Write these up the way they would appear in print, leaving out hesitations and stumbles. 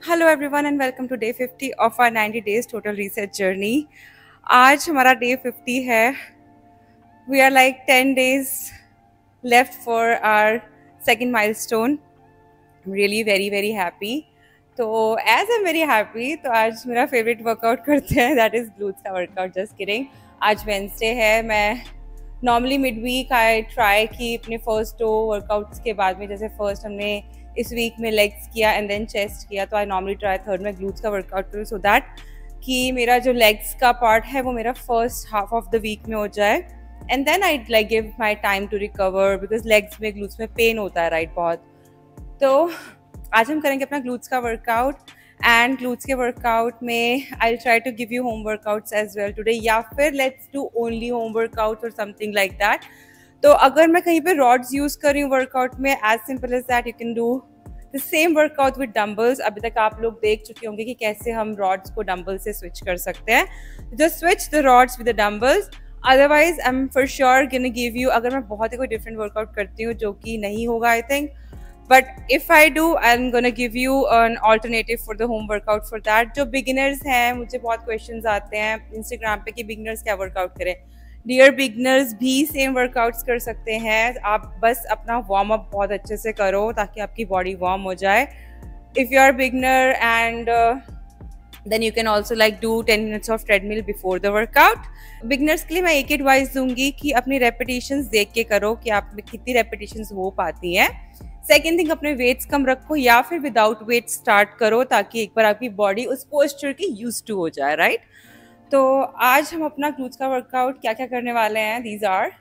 Hello everyone and welcome to day 50 of our 90 days total reset journey. आज हमारा day 50 है। We are like 10 days left for our second milestone. I am really very very happy. तो as I am very happy, तो आज मेरा favourite workout करते हैं, that is glutes का वर्कआउट। Just kidding. आज वेंसडे है। मैं normally mid week I try कि अपने फर्स्ट 2 वर्कआउट्स के बाद में, जैसे फर्स्ट हमने इस वीक में लेग्स किया एंड देन चेस्ट किया, तो आई नॉर्मली ट्राई थर्ड में ग्लूट्स का वर्कआउट करूँ, सो दैट कि मेरा जो लेग्स का पार्ट है वो मेरा first half of the week में हो जाए and then I like give my time to recover, because legs में ग्लूट्स में पेन होता है राइट बहुत। तो आज हम करेंगे अपना ग्लूट्स का वर्कआउट एंड ग्लूट्स के वर्कआउट में I try to give you home workouts as well today, या फिर let's do only home workout और समथिंग लाइक दैट। तो अगर मैं कहीं पे रॉड्स यूज कर रही हूँ वर्कआउट में, as simple as that, you can do the same workout with dumbbells. अभी तक आप लोग देख चुके होंगे कि कैसे हम रॉड्स को डम्बल से स्विच कर सकते हैं। Just switch the rods with the dumbbells. Otherwise I am for sure gonna give you, अगर मैं बहुत ही कोई डिफरेंट वर्कआउट करती हूँ, जो कि नहीं होगा I think, but if I do I am gonna give you an alternative for the home workout for that. जो बिगिनर्स हैं, मुझे बहुत क्वेश्चंस आते हैं इंस्टाग्राम पे कि बिगिनर्स क्या वर्कआउट करें। डियर बिगनर्स भी सेम वर्कआउट्स कर सकते हैं। आप बस अपना वार्म अप बहुत अच्छे से करो ताकि आपकी बॉडी वार्म हो जाए। If you are beginner and then you can also like do 10 minutes of treadmill before the workout. Beginners के लिए मैं एक एडवाइस दूंगी कि अपनी रेपिटेशंस देख के करो कि आप में कितनी रेपिटेशंस हो पाती हैं। सेकेंड थिंग, अपने वेट्स कम रखो या फिर विदाउट वेट स्टार्ट करो ताकि एक बार आपकी बॉडी उस पोस्चर की यूज टू हो जाए राइट। तो आज हम अपना ग्लूट्स का वर्कआउट क्या क्या करने वाले हैं, दीज आर।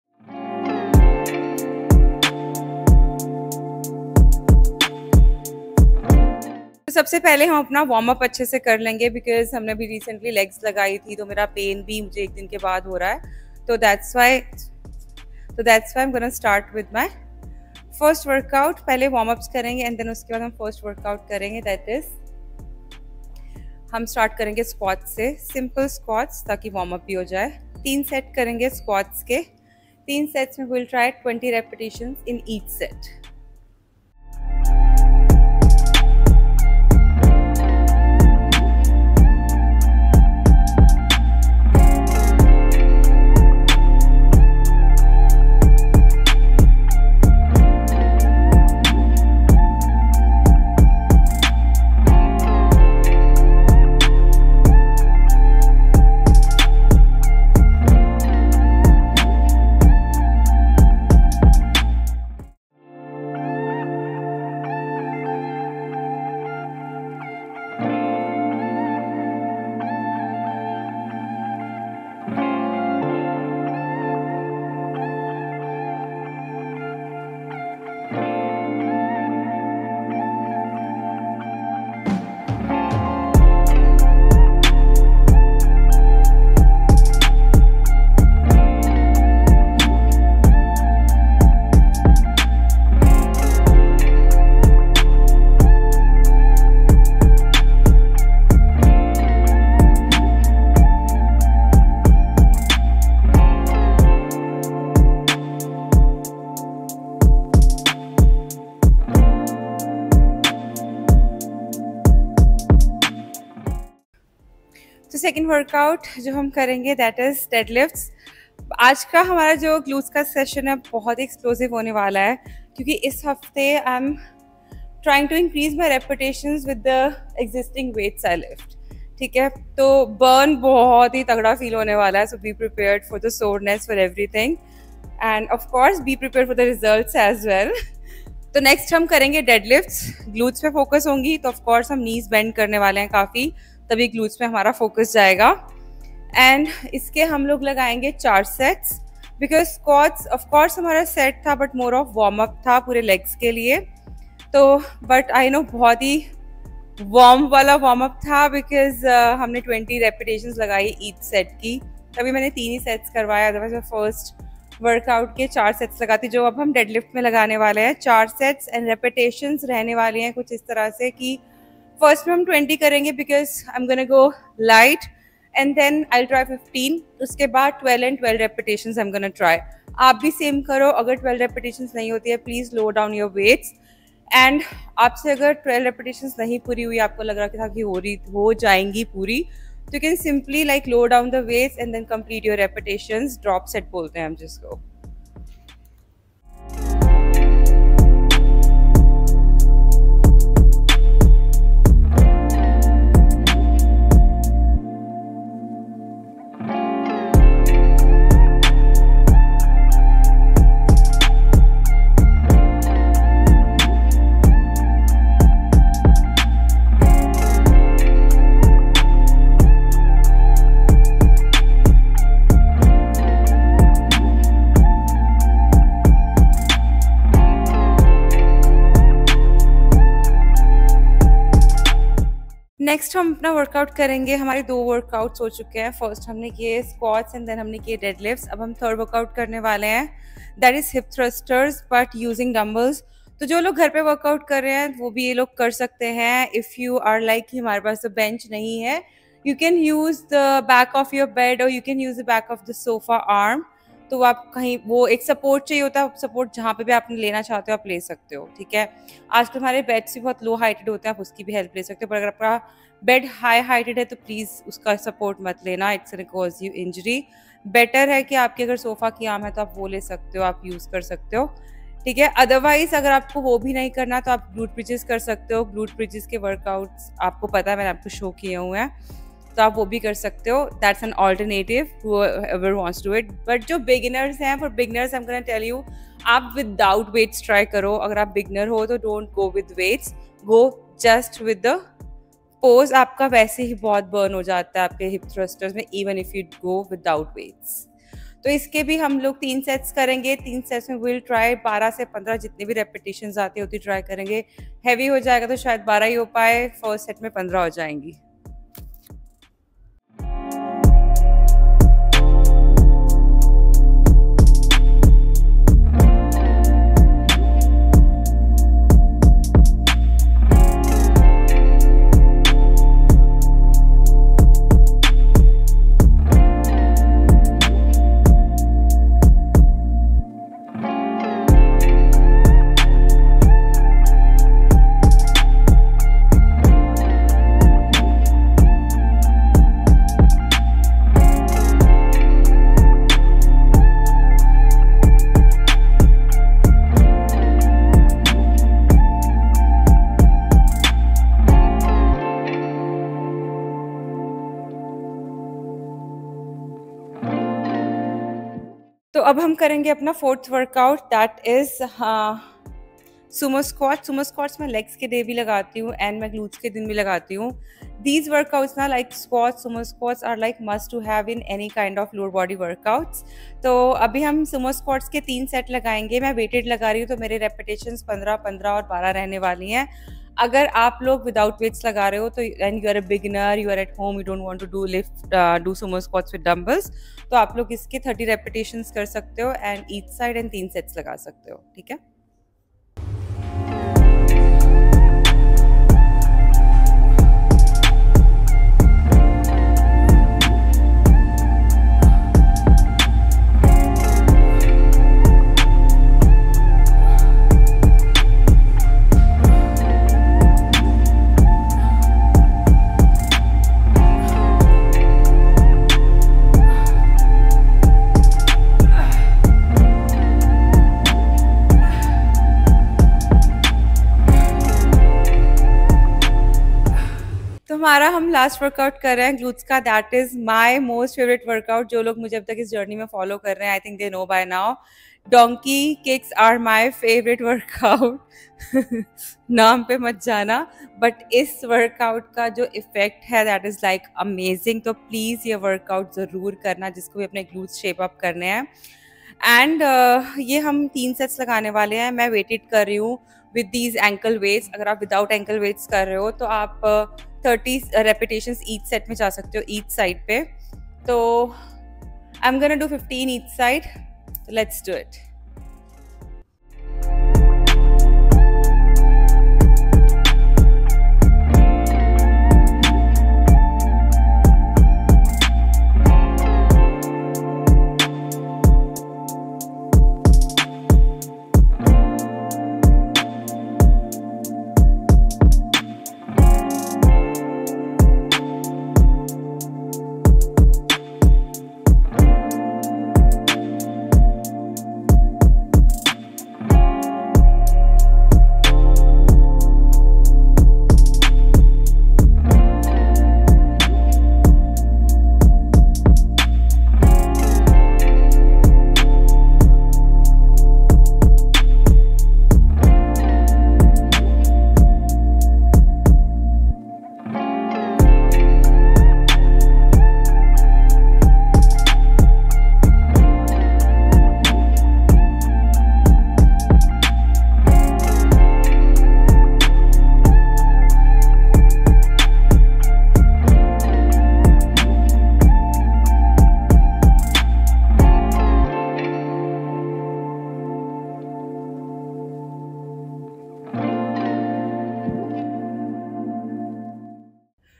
तो सबसे पहले हम अपना वार्म अप अच्छे से कर लेंगे, बिकॉज हमने भी रिसेंटली लेग्स लगाई थी, तो मेरा पेन भी मुझे एक दिन के बाद हो रहा है। तो that's why I am gonna start with my first workout. पहले वार्म अप्स करेंगे एंड देन उसके बाद हम फर्स्ट वर्कआउट करेंगे, दैट इज हम स्टार्ट करेंगे स्क्वाट्स से, सिंपल स्क्वाट्स, ताकि वार्म अप भी हो जाए। 3 सेट करेंगे स्क्वाट्स के। 3 सेट्स में will try 20 repetitions in each set. तो सेकेंड वर्कआउट जो हम करेंगे दैट इज डेडलिफ्ट्स। आज का हमारा जो ग्लूट्स का सेशन है बहुत ही एक्सप्लोसिव होने वाला है, क्योंकि इस हफ्ते I am trying to increase my repetitions with the existing weights I lift. ठीक है, तो बर्न बहुत ही तगड़ा फील होने वाला है। So be prepared for the soreness, for everything, and of course be prepared for the results as well. तो next हम करेंगे डेडलिफ्ट्स। ग्लूट्स पे फोकस होंगी, तो ऑफ कोर्स हम नीज बेंड करने वाले हैं काफ़ी, तभी ग्लूट्स पे हमारा फोकस जाएगा। एंड इसके हम लोग लगाएंगे 4 sets, because squats of course हमारा सेट था but more of warm up था पूरे लेग्स के लिए। तो बट आई नो बहुत ही वार्म वाला वार्म अप था, बिकॉज हमने 20 रेपिटेशंस लगाई ईच सेट की, तभी मैंने 3 ही सेट्स करवाया। अदरवाइज मैं फर्स्ट वर्कआउट के 4 सेट्स लगाती, जो अब हम डेडलिफ्ट में लगाने वाले हैं। 4 सेट्स एंड रेपिटेशंस रहने वाली हैं कुछ इस तरह से कि फर्स्ट में हम 20 करेंगे, because I am gonna go light, and then I try 15, उसके बाद 12 and 12 repetitions I am gonna try. आप भी सेम करो। अगर 12 रेपिटेशंस नहीं होती है, please low down your weights and आपसे अगर 12 रेपिटेशंस नहीं पूरी हुई, आपको लग रहा था कि हो जाएंगी पूरी, तो you can simply like low down the weights and then complete your repetitions. Drop set बोलते हैं हम जिसको. नेक्स्ट हम अपना वर्कआउट करेंगे. हमारे 2 वर्कआउट्स हो चुके हैं. फर्स्ट हमने किए स्क्वाट्स एंड देन हमने किए डेडलिफ्ट्स. अब हम थर्ड वर्कआउट करने वाले हैं, that is hip thrusters but using dumbbells. तो जो लोग घर पे वर्कआउट कर रहे हैं वो भी ये लोग कर सकते हैं. इफ़ यू आर लाइक कि हमारे पास तो बेंच नहीं है, you can use the back of your bed और you can use the back of the sofa arm. तो आप कहीं वो एक सपोर्ट चाहिए होता है, सपोर्ट जहाँ पे भी आप लेना चाहते हो आप ले सकते हो. ठीक है, आजकल हमारे बेड्स भी बहुत लो हाइटेड होते हैं, आप उसकी भी हेल्प ले सकते हो. पर अगर आपका बेड हाई हाइटेड है तो प्लीज़ उसका सपोर्ट मत लेना, it's gonna cause you injury. Better है कि आपके अगर सोफ़ा की आर्म है तो आप वो ले सकते हो, आप यूज़ कर सकते हो. ठीक है, अदरवाइज अगर आपको वो भी नहीं करना तो आप ग्लूट ब्रिजेस कर सकते हो. ग्लूट ब्रिजेस के वर्कआउट्स आपको पता है, मैंने आपको शो किए हुए हैं, तो आप वो भी कर सकते हो. That's an alternative whoever wants to it. But जो बिगिनर्स हैं, for beginners I am gonna tell you, आप विदाउट वेट्स ट्राई करो. अगर आप बिगिनर हो तो don't go with weights, go just with the pose. आपका वैसे ही बहुत बर्न हो जाता है आपके हिप थ्रस्टर्स में, even if you go without weights. तो इसके भी हम लोग 3 सेट्स करेंगे. 3 सेट्स में विल ट्राई 12 से 15 जितने भी रेपिटेशंस आती होती ट्राई करेंगे. हैवी हो जाएगा तो शायद 12 ही हो पाए, फर्स्ट सेट में 15 हो जाएंगी. तो अब हम करेंगे अपना fourth workout, that is sumo squat. Sumo squats मैं लेग्स के डे भी लगाती हूँ एंड मैं ग्लूट्स के दिन भी लगाती हूँ. दीज वर्कआउट्स ना like squats, sumo squats are like must to have in any kind of lower body workouts. तो अभी हम सुमो स्क्वाट्स के 3 सेट लगाएंगे. मैं वेटेड लगा रही हूँ तो मेरे रेपिटेशंस 15, 15 और 12 रहने वाली हैं. अगर आप लोग विदाउट वेट्स लगा रहे हो तो and you are a beginner, you are at home, you don't want to do sumo squats with dumbbells, तो आप लोग इसके 30 रेपिटेशंस कर सकते हो and each side and 3 sets लगा सकते हो. ठीक है. हमारा हम लास्ट वर्कआउट कर रहे हैं ग्लूट्स का, that is my most favourite workout. जो लोग मुझे अब तक इस जर्नी में फॉलो कर रहे हैं, I think they know by now, donkey kicks are my favourite workout. नाम पे मत जाना, बट इस वर्कआउट का जो इफेक्ट है दैट इज लाइक अमेजिंग. तो प्लीज़ ये वर्कआउट ज़रूर करना जिसको भी अपने ग्लूट्स शेप अप करने हैं. एंड ये हम 3 सेट्स लगाने वाले हैं. मैं वेटेड कर रही हूँ विद दीज एंकल वेट्स. अगर आप विदाउट एंकल वेट्स कर रहे हो तो आप 30 रेपिटेशंस ईच सेट में जा सकते हो ईच साइड पे. तो I am gonna do 15 each side. Let's do it.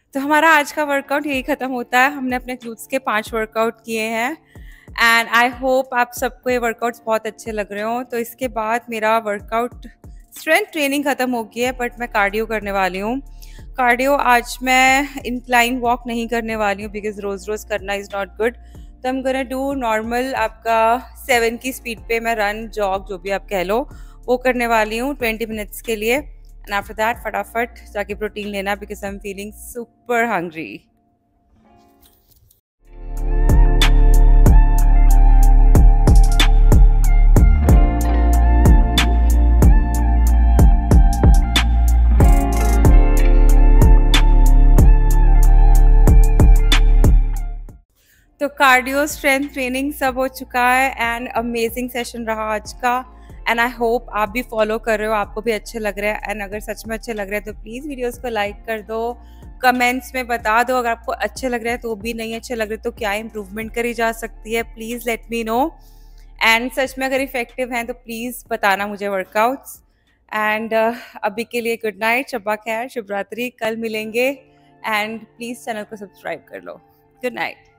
तो हमारा आज का वर्कआउट यही ख़त्म होता है। हमने अपने ग्लूट्स के 5 वर्कआउट किए हैं एंड आई होप आप सबको ये वर्कआउट्स बहुत अच्छे लग रहे हो। तो इसके बाद मेरा वर्कआउट स्ट्रेंथ ट्रेनिंग ख़त्म हो गई है, बट मैं कार्डियो करने वाली हूँ। कार्डियो आज मैं इंक्लाइन वॉक नहीं करने वाली हूँ बिकॉज रोज़ रोज़ करना इज़ नॉट गुड। तो हम गोना डू नॉर्मल आपका 7 की स्पीड पे मैं रन जॉग जो भी आप कह लो वो करने वाली हूँ 20 मिनट्स के लिए। एंड आफ्टर दैट फटाफट जाके प्रोटीन लेना because I am feeling super hungry. तो कार्डियो स्ट्रेंथ ट्रेनिंग सब हो चुका है एंड अमेजिंग सेशन रहा आज का। एंड आई होप आप भी फॉलो कर रहे हो, आपको भी अच्छे लग रहे हैं। एंड अगर सच में अच्छे लग रहे हैं तो प्लीज़ वीडियोस को लाइक कर दो, कमेंट्स में बता दो अगर आपको अच्छे लग रहे हैं, तो भी नहीं अच्छे लग रहे तो क्या इम्प्रूवमेंट करी जा सकती है, please let me know. And सच में अगर इफेक्टिव हैं तो प्लीज़ बताना मुझे वर्कआउट्स। एंड अभी के लिए गुड नाइट, शब्बा खैर, शुभ रात्रि, कल मिलेंगे। एंड प्लीज़ चैनल को सब्सक्राइब कर लो। Good night.